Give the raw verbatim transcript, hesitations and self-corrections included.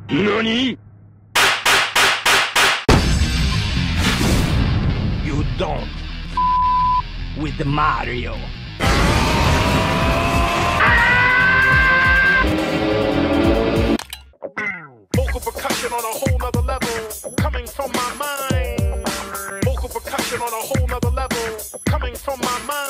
NANI?! You don't with Mario. Vocal percussion on a whole nother level, coming from my mind. Vocal percussion on a whole nother level, coming from my mind.